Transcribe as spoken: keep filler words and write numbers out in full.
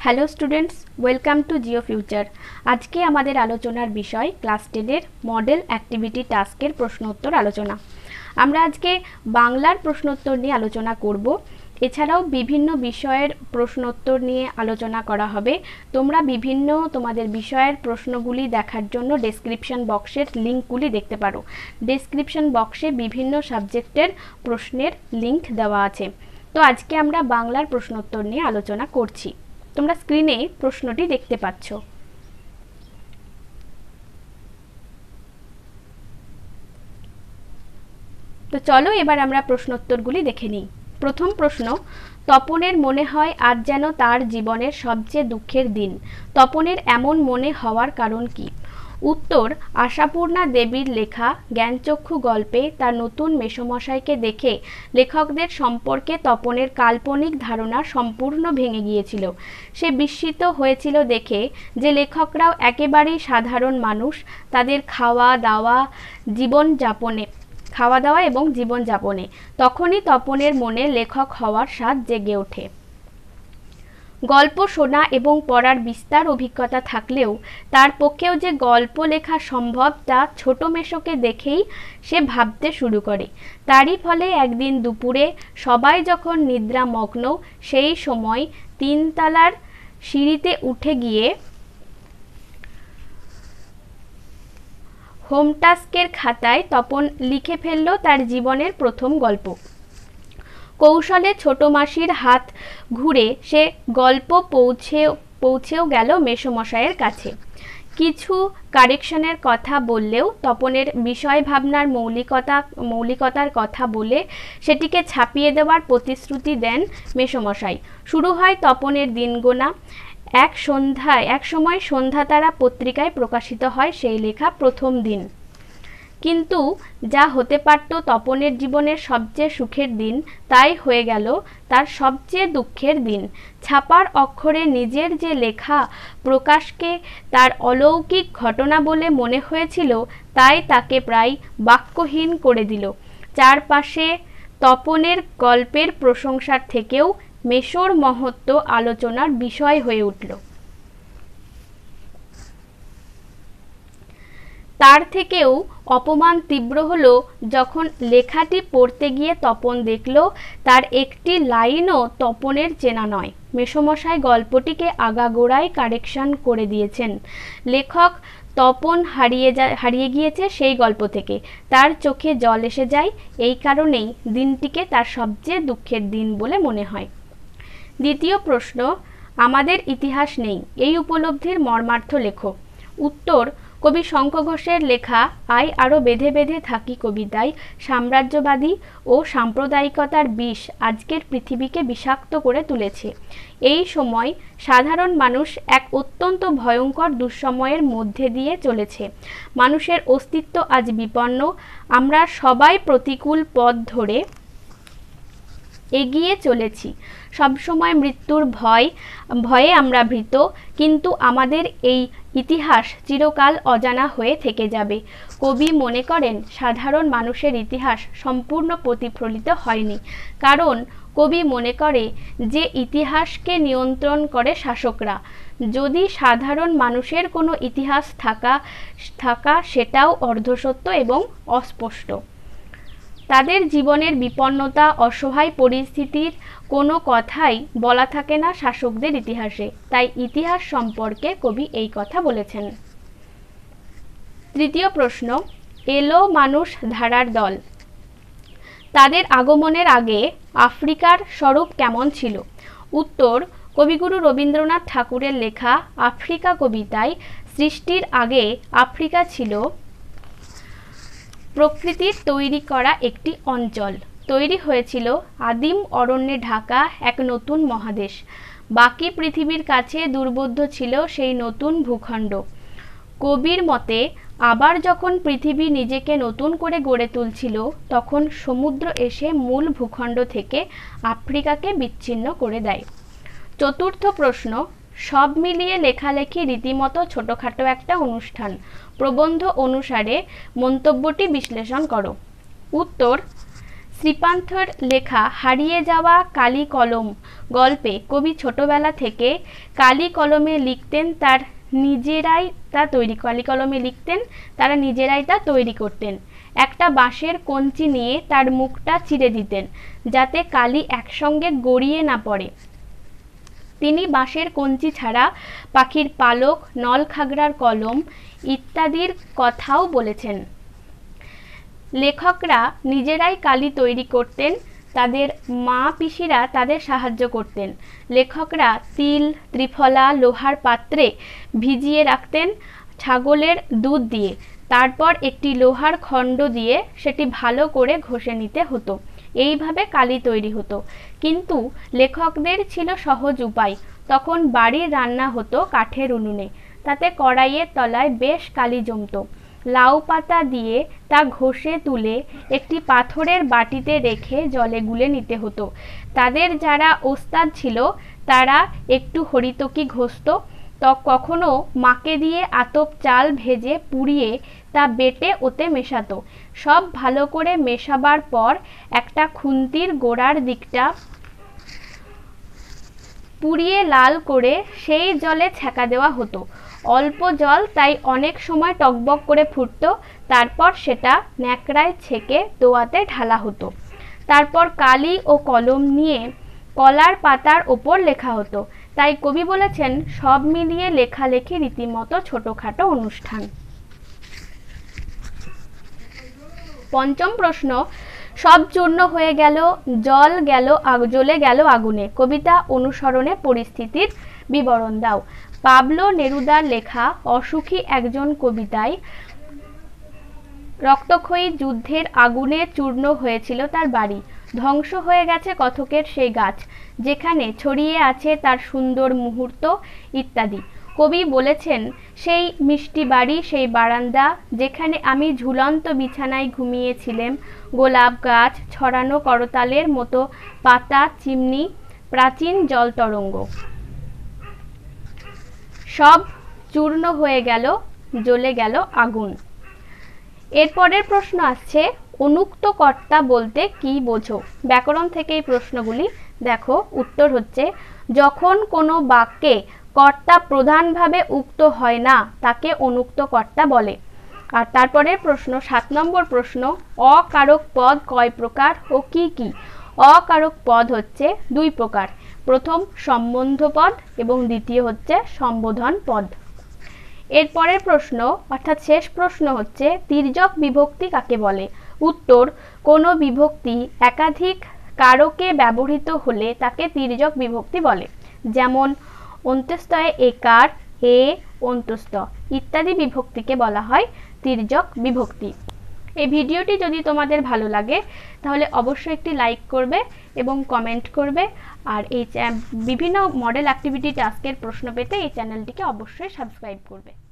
Hello students, welcome to Jio Future. আজকে আমাদের আলোচনার বিষয় ক্লাস টেনের মডেল অ্যাক্টিভিটি টাস্কের প্রশ্নোত্তর আলোচনা। আমরা আজকে বাংলার প্রশ্নোত্তর নিয়ে আলোচনা করব। এছাড়াও বিভিন্ন বিষয়ের প্রশ্নোত্তর নিয়ে আলোচনা করা হবে। তোমরা বিভিন্ন তোমাদের বিষয়ের প্রশ্নগুলি দেখার জন্য ডেসক্রিপশন বক্সের লিঙ্কগুলি দেখতে পারো। ডেসক্রিপশন বক্সে বিভিন্ন সাবজেক্টের প্রশ্নের লিঙ্ক দেওয়া আছে। তো আজকে আমরা বাংলার প্রশ্নোত্তর নিয়ে আলোচনা করছি। তোমরা স্ক্রিনে প্রশ্নটি দেখতে পাচ্ছ। তো চলো এবার আমরা প্রশ্নোত্তরগুলি দেখে নিই। প্রথম প্রশ্ন, তপনের মনে হয় আজ যেন তার জীবনের সবচেয়ে দুঃখের দিন। তপনের এমন মনে হওয়ার কারণ কি? উত্তর, আশাপূর্ণা দেবীর লেখা জ্ঞানচক্ষু গল্পে তার নতুন মেসোমশাইকে দেখে লেখকদের সম্পর্কে তপনের কাল্পনিক ধারণা সম্পূর্ণ ভেঙে গিয়েছিল। সে বিস্মিত হয়েছিল দেখে যে লেখকরাও একেবারেই সাধারণ মানুষ, তাদের খাওয়া দাওয়া জীবনযাপনে খাওয়া দাওয়া এবং জীবনযাপনে। তখনই তপনের মনে লেখক হওয়ার স্বাদ জেগে ওঠে। গল্প শোনা এবং পড়ার বিস্তার অভিজ্ঞতা থাকলেও তার পক্ষেও যে গল্প লেখা সম্ভব তা ছোট মেশোকে দেখেই সে ভাবতে শুরু করে। তারই ফলে একদিন দুপুরে সবাই যখন নিদ্রামগ্ন, সেই সময় তিনতলার সিঁড়িতে উঠে গিয়ে হোম টাস্কের খাতায় তপন লিখে ফেলল তার জীবনের প্রথম গল্প। কৌশলে ছোট মাসির হাত ঘুরে সে গল্প পৌঁছে পৌঁছেও গেল মেসোমশাইয়ের কাছে। কিছু কারেকশনের কথা বললেও তপনের বিষয় ভাবনার মৌলিকতা মৌলিকতার কথা বলে সেটিকে ছাপিয়ে দেওয়ার প্রতিশ্রুতি দেন মেসোমশাই। শুরু হয় তপনের দিনগোনা। এক সন্ধ্যায় এক সময় সন্ধ্যা তারা পত্রিকায় প্রকাশিত হয় সেই লেখা প্রথম দিন। কিন্তু যা হতে পারত তপনের জীবনের সবচেয়ে সুখের দিন, তাই হয়ে গেল তার সবচেয়ে দুঃখের দিন। ছাপার অক্ষরে নিজের যে লেখা প্রকাশকে তার অলৌকিক ঘটনা বলে মনে হয়েছিল, তাই তাকে প্রায় বাক্যহীন করে দিল। চারপাশে তপনের গল্পের প্রশংসার থেকেও মেশোর মহত্ব আলোচনার বিষয় হয়ে উঠল। তার থেকেও অপমান তীব্র হলো যখন লেখাটি পড়তে গিয়ে তপন দেখল তার একটি লাইনও তপনের চেনা নয়। মেসোমশাই গল্পটিকে আগাগোড়াই কারেকশন করে দিয়েছেন। লেখক তপন হারিয়ে যা হারিয়ে গিয়েছে সেই গল্প থেকে। তার চোখে জল এসে যায়। এই কারণেই দিনটিকে তার সবচেয়ে দুঃখের দিন বলে মনে হয়। দ্বিতীয় প্রশ্ন, আমাদের ইতিহাস নেই, এই উপলব্ধির মর্মার্থ লেখো। উত্তর, কবি শঙ্খ ঘোষের লেখা আই আরও বেঁধে বেঁধে থাকি কবিতায় সাম্রাজ্যবাদী ও সাম্প্রদায়িকতার বিষ আজকের পৃথিবীকে বিষাক্ত করে তুলেছে। এই সময় সাধারণ মানুষ এক অত্যন্ত ভয়ঙ্কর দুঃসময়ের মধ্যে দিয়ে চলেছে। মানুষের অস্তিত্ব আজ বিপন্ন। আমরা সবাই প্রতিকূল পথ ধরে এগিয়ে চলেছি। সবসময় মৃত্যুর ভয় ভয়ে আমরা ভীত, কিন্তু আমাদের এই ইতিহাস চিরকাল অজানা হয়ে থেকে যাবে। কবি মনে করেন সাধারণ মানুষের ইতিহাস সম্পূর্ণ প্রতিফলিত হয়নি, কারণ কবি মনে করে যে ইতিহাসকে নিয়ন্ত্রণ করে শাসকরা। যদি সাধারণ মানুষের কোনো ইতিহাস থাকা থাকা সেটাও অর্ধসত্য এবং অস্পষ্ট। তাদের জীবনের বিপন্নতা, অসহায় পরিস্থিতির কোনো কথাই বলা থাকে না শাসকদের ইতিহাসে, তাই ইতিহাস সম্পর্কে কবি এই কথা বলেছেন। তৃতীয় প্রশ্ন, এলো মানুষ ধারার দল। তাদের আগমনের আগে আফ্রিকার স্বরূপ কেমন ছিল? উত্তর, কবিগুরু রবীন্দ্রনাথ ঠাকুরের লেখা আফ্রিকা কবিতায় সৃষ্টির আগে আফ্রিকা ছিল প্রকৃতির তৈরি করা একটি অঞ্চল। তৈরি হয়েছিল আদিম অরণ্যে ঢাকা এক নতুন মহাদেশ। বাকি পৃথিবীর কাছে দুর্বোধ্য ছিল সেই নতুন ভূখণ্ড। কবির মতে আবার যখন পৃথিবী নিজেকে নতুন করে গড়ে তুলছিল, তখন সমুদ্র এসে মূল ভূখণ্ড থেকে আফ্রিকাকে বিচ্ছিন্ন করে দেয়। চতুর্থ প্রশ্ন, সব মিলিয়ে লেখালেখি রীতিমতো ছোটোখাটো একটা অনুষ্ঠান। প্রবন্ধ অনুসারে মন্তব্যটি বিশ্লেষণ করো। উত্তর, শ্রীপান্থর লেখা হারিয়ে যাওয়া কালি কলম গল্পে কবি ছোটবেলা থেকে কালি কলমে লিখতেন, তার নিজেরাই তা তৈরি কালি কলমে লিখতেন তারা নিজেরাই তা তৈরি করতেন। একটা বাঁশের কঞ্চি নিয়ে তার মুখটা চিরে দিতেন যাতে কালি একসঙ্গে গড়িয়ে না পড়ে। তিনি বাঁশের কঞ্চি ছাড়া পাখির পালক, নলখাগড়ার কলম ইত্যাদির কথাও বলেছেন। লেখকরা নিজেরাই কালি তৈরি করতেন, তাদের মা পিসিরা তাদের সাহায্য করতেন। লেখকরা তিল, ত্রিফলা লোহার পাত্রে ভিজিয়ে রাখতেন ছাগলের দুধ দিয়ে, তারপর একটি লোহার খণ্ড দিয়ে সেটি ভালো করে ঘষে নিতে হতো। এইভাবে কালি তৈরি হতো। কিন্তু লেখকদের ছিল সহজ উপায়। তখন বাড়ির রান্না হতো কাঠের উনুনে, তাতে কড়াইয়ের তলায় বেশ কালি জমতো। লাউ পাতা দিয়ে তা ঘষে তুলে একটি পাথরের বাটিতে রেখে জলে গুলে নিতে হতো। তাদের যারা ওস্তাদ ছিল তারা একটু হরিতকি ঘষত, তো কখনো মাকে দিয়ে আতপ চাল ভেজে পুড়িয়ে তা বেটে ওতে মেশাতো। সব ভালো করে মেশাবার পর একটা খুন্তির গোড়ার দিকটা পুড়িয়ে লাল করে সেই জলে ছ্যাঁকা দেওয়া হতো। অল্প জল, তাই অনেক সময় টকবক করে ফুটতো। তারপর সেটা ন্যাকড়ায় ছেঁকে দোয়াতে ঢালা হতো। তারপর কালি ও কলম নিয়ে কলার পাতার ওপর লেখা হতো। তাই কবি বলেছেন, সব মিলিয়ে লেখালেখি রীতিমতো ছোটখাটো অনুষ্ঠান। পঞ্চম প্রশ্ন, সব চূর্ণ হয়ে গেল, জল গেল জ্বলে গেল আগুনে। কবিতা অনুসরণে পরিস্থিতির বিবরণ দাও। পাবলো নেরুদার লেখা অসুখী একজন কবিতায় রক্তক্ষয়ী যুদ্ধের আগুনে চূর্ণ হয়েছিল তার বাড়ি। ধ্বংস হয়ে গেছে কথকের সেই গাছ, যেখানে ছড়িয়ে আছে তার সুন্দর মুহূর্ত ইত্যাদি। কবি বলেছেন, সেই মিষ্টি বাড়ি, সেই বারান্দা যেখানে আমি ঝুলন্ত বিছানায় ঘুমিয়েছিলাম, গোলাপ গাছ, ছড়ানো করতালের মতো পাতা, চিমনি, প্রাচীন জল তরঙ্গ, সব চূর্ণ হয়ে গেল, জ্বলে গেল আগুন। এরপরের প্রশ্ন আসছে, অনুক্ত কর্তা বলতে কি বোঝো? ব্যাকরণ থেকে এই প্রশ্নগুলি দেখো। উত্তর হচ্ছে, যখন কোনো বাক্যে কর্তা প্রধানভাবে উক্ত হয় না তাকে অনুক্ত কর্তা বলে। আর তারপরের প্রশ্ন, সাত নম্বর প্রশ্ন, অকারক পদ কয় প্রকার ও কি কি? অকারক পদ হচ্ছে দুই প্রকার। প্রথম সম্বন্ধ পদ এবং দ্বিতীয় হচ্ছে সম্বোধন পদ। এরপরের প্রশ্ন অর্থাৎ শেষ প্রশ্ন হচ্ছে, তির্যক বিভক্তি কাকে বলে? উত্তর, কোনো বিভক্তি একাধিক কারকে ব্যবহৃত হলে তাকে তির্যক বিভক্তি বলে। যেমন অন্ত্যস্তয়ে একার, এ, অন্ত্যস্ত ইত্যাদি বিভক্তিকে বলা হয় তির্যক বিভক্তি। এই ভিডিওটি যদি তোমাদের ভালো লাগে তাহলে অবশ্যই একটি লাইক করবে এবং কমেন্ট করবে। আর এই বিভিন্ন মডেল অ্যাক্টিভিটি টাস্কের প্রশ্ন পেতে এই চ্যানেলটিকে অবশ্যই সাবস্ক্রাইব করবে।